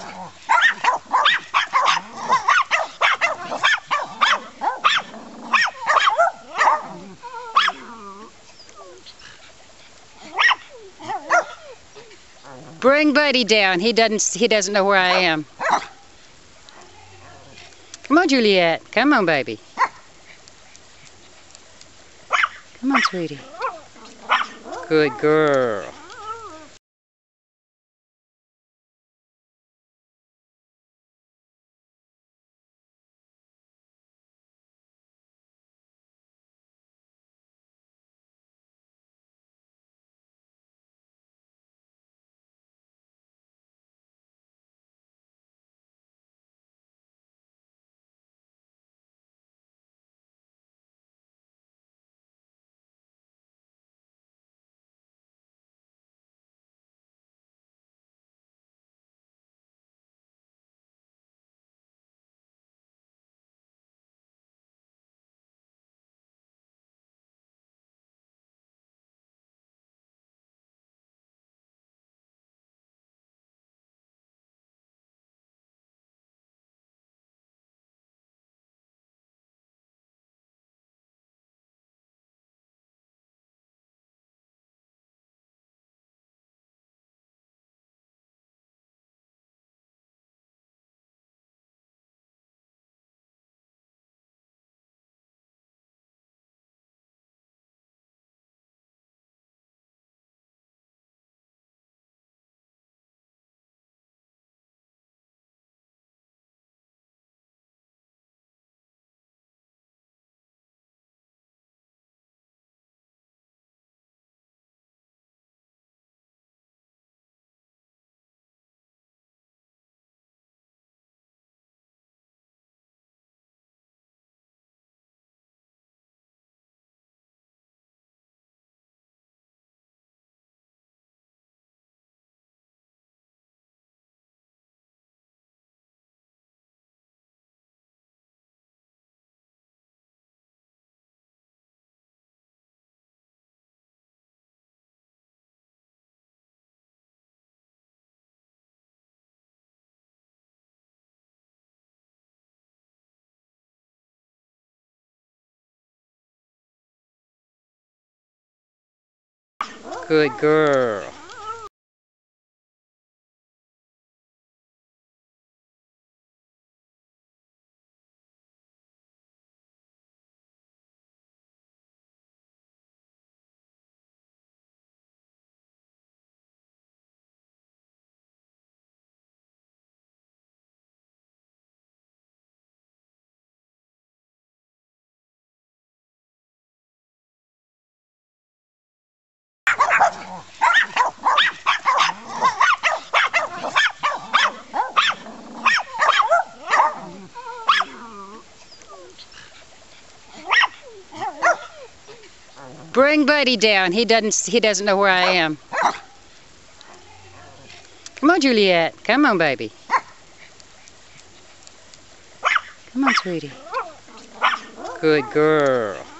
Bring Buddy down. He doesn't know where I am. Come on, Juliette. Come on, baby. Come on, sweetie. Good girl. Good girl. Bring Buddy down. He doesn't know where I am. Come on, Juliette. Come on, baby. Come on, sweetie. Good girl.